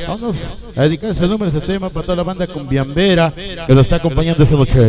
Vamos a dedicar ese número, ese tema para toda la banda cumbiambera que nos está acompañando esta noche.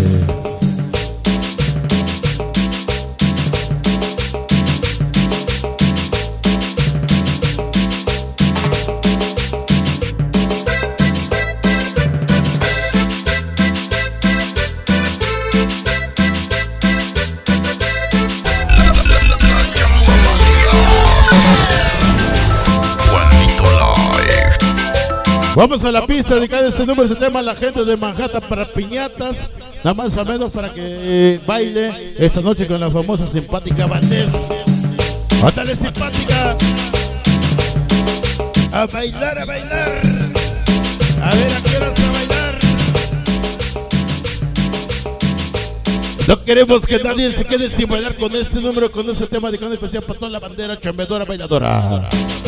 Vamos a la pista, dedicar ese número, ese tema a la gente de Manhattan para piñatas, nada más o menos para que baile esta noche con la famosa simpática Valdés. ¡Ándale, simpática! A bailar, a bailar. A ver, ¿a qué horas a bailar? No queremos que nadie se quede sin bailar con este número, con este tema de canción especial para toda la bandera chambeadora, bailadora.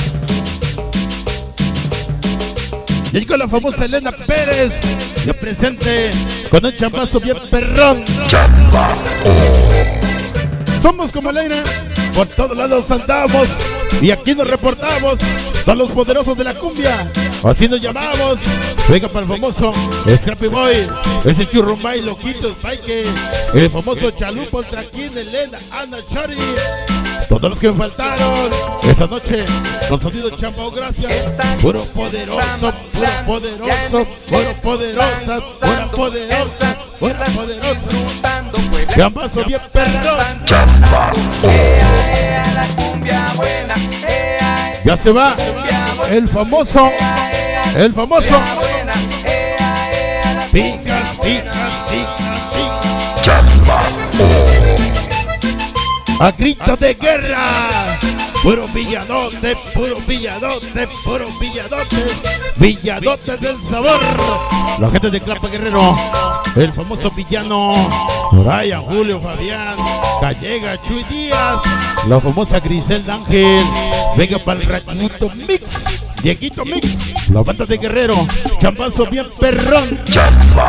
Y con la famosa Elena Pérez, ya presente con un chambazo bien perrón. Chamba. Somos como Elena, por todos lados andamos y aquí nos reportamos, todos los poderosos de la cumbia, así nos llamamos. Venga para el famoso Scrappy Boy, ese Churrumbay, Loquitos, Paike, el famoso Chalupa, el Traquín, Elena, Ana, Chari. Todos los que me faltaron esta noche con sonido chambao, gracias. Puro poderoso, puro poderoso, puro poderosa, pura poderosa, pura poderosa. Chambazo bien perdón. Chamba. Ya se va el famoso, el famoso. Pica, pica, pica, pica. Chamba. A grito de guerra, puro villadote, puro villadote, puro villadote, villadote del sabor. La gente de Clapa Guerrero, el famoso villano, Raya, Julio, Fabián, Gallega, Chuy Díaz, la famosa Griselda Ángel. Venga para el Rayito Mix, Dieguito Mix, la banda de Guerrero, chambazo bien perrón. Chamba.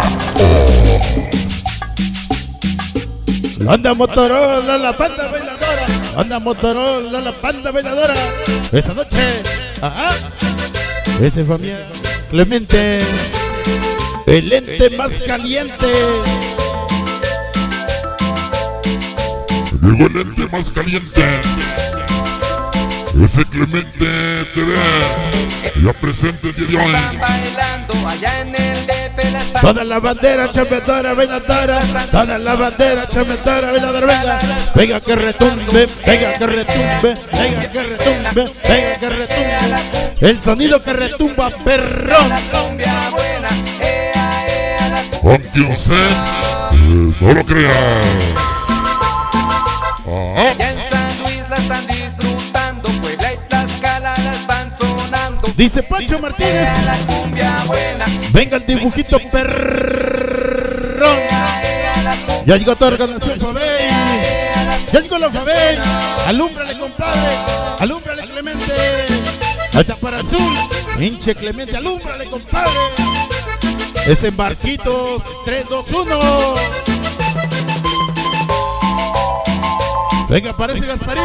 Anda Motorola, la banda bailadora. Anda Motorola, la banda bailadora. Esta noche, ajá, ese familia Clemente, el ente más caliente. Llegó el ente más caliente. Ese Clemente TV, ya presente el día de hoy. Toda la bandera chambeadora, bailadora, toda la bandera chambeadora, bailadora, venga. Venga que retumbe, venga que retumbe, venga que retumbe, venga que retumbe. El sonido que retumba, perrón. Aunque usted no lo crea. Dice Pancho Martínez, venga el dibujito perrón. Ya llegó toda la organización Fabey, ya llegó la Fabey. Alúmbrale, compadre, alúmbrale, Clemente. Alta para azul, hinche Clemente, alúmbrale, compadre. Ese barquito 3, 2, 1. Venga, aparece Gasparín.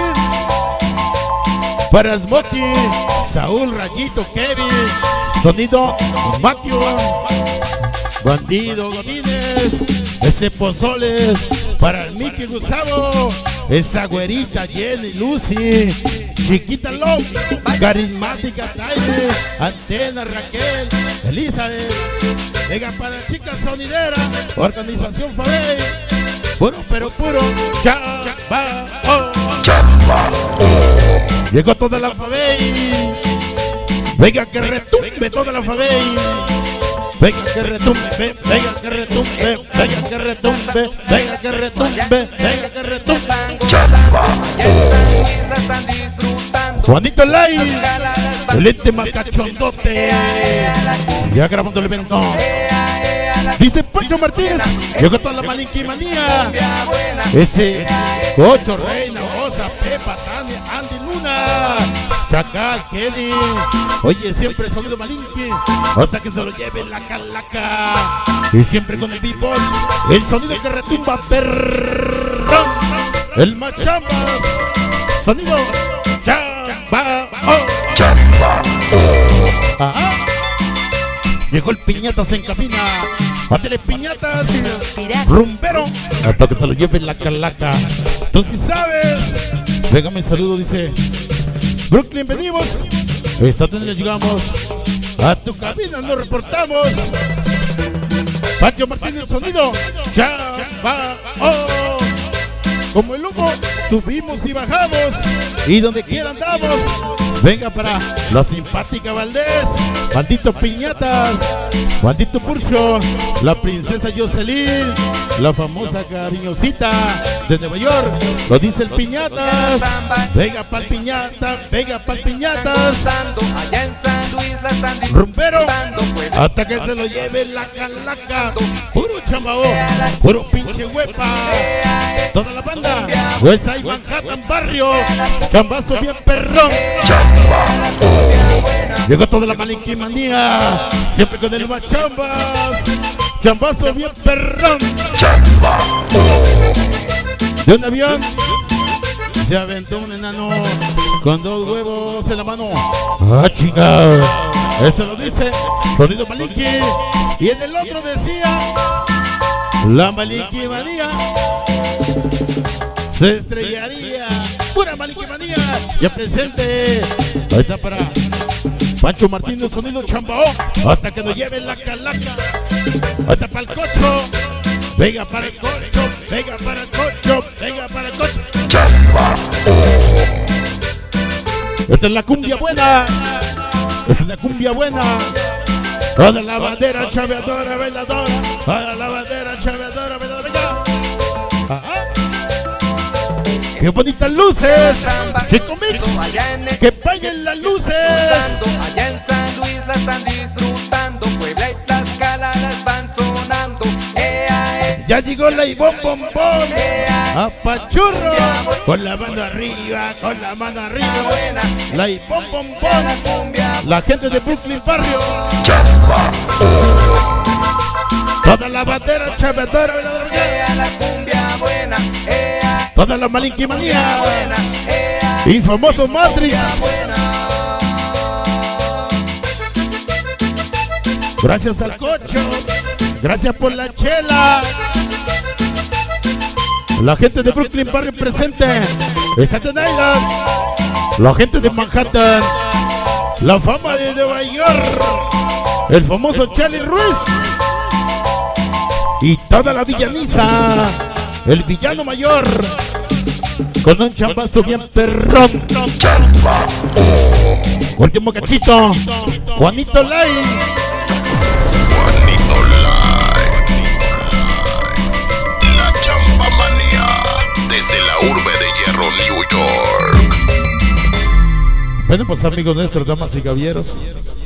Para Smoky, Saúl, Rayito, Kevin, sonido Matthew, Bandido, Godínez, ese Pozoles, para el Mickey Gustavo, esa güerita Jenny, Lucy, Chiquita Love, carismática Taide, Antena, Raquel, Elizabeth. Venga para la chica sonidera, organización Fabey, puro pero puro, chamba, oh. Chamba. Llegó toda la Fabey. Venga que retumbe toda la Fabey. Venga que retumbe, venga que retumbe, venga que retumbe, venga que retumbe, venga que retumbe. Chamba. Juanito Lai, el ente más cachondote. Ya grabando el evento. Dice Pancho Martínez, llegó toda la malinquimanía. Ese Cocho, Reina, Osa, Pepa, Tania, Andy Luna, Chacal, Kenny. Oye, siempre el sonido malinqui, hasta que se lo lleve la calaca. Y siempre con el beatbox, el sonido que retumba perrón. El machamba, sonido chamba, oh. Chamba. Ajá. Llegó el Piñatas en cabina. Ándale, Piñatas. Rumbero. Hasta que se lo lleve la calaca. Tú sí sabes. Déjame saludo, dice Brooklyn, venimos. Esta tarde llegamos a tu cabina, nos reportamos. Pancho Martínez, sonido. Chamba. Oh. Como el humo, subimos y bajamos. Y donde quiera andamos. Venga para la simpática Valdés. Bandito Piñatas. Bandito Purcio. La princesa Jocelyn. La famosa cariñosita de Nueva York. Lo dice el Piñatas. Venga pa'l Piñata. Venga pa'l Piñatas. Rumbero. Hasta que se lo lleve la calaca. Puro chambao. Puro pinche huepa. Toda la banda. West Side Manhattan Barrio. Chambazo bien perrón. Llegó toda la malinquimanía. Siempre con el más chambas. Chambazo bien perrón. De un avión se aventó un enano con 2 huevos en la mano. ¡Ah, chingada! Eso lo dice sonido Malinqui. Y en el otro decía la malinquimanía se estrellaría. Pura malinquimanía. Ya presente. Ahí está para Pancho Martínez, sonido Chambao. Hasta que nos lleven la calaca. Ahí está para el cocho. Venga para el cocho. Venga para el cocho. Venga para el cocho. Esta es la cumbia buena. Esta es la cumbia buena. Toda la bandera chaveadora, bailadora. Toda la bandera chaveadora, bailadora. Ajá. ¡Qué bonitas luces! Chico Mix, que bailen las luces. Allá en San Luis la están disfrutando. Puebla y Tlaxcala la están sonando. Ya llegó la Ivonne Bombón a Pachurro. Con la mano arriba, con la mano arriba. La Ivonne Bombón. La gente de Brooklyn Barrio. Toda la bandera chaveadora, la cumbia buena. toda la malinquimanía y famoso Matrix. Gracias al cocho, gracias por la chela. La gente de Brooklyn Barrio presente. Staten Island, la gente de Manhattan, la fama de Nueva York, el famoso Charlie Ruiz y toda la villaniza, el villano mayor, con un chambazo bien perrón. Último cachito, Juanito Lai. Juanito Lai, la champamanía, desde la urbe de Hierro, New York. Bueno, pues amigos nuestros, damas y caballeros,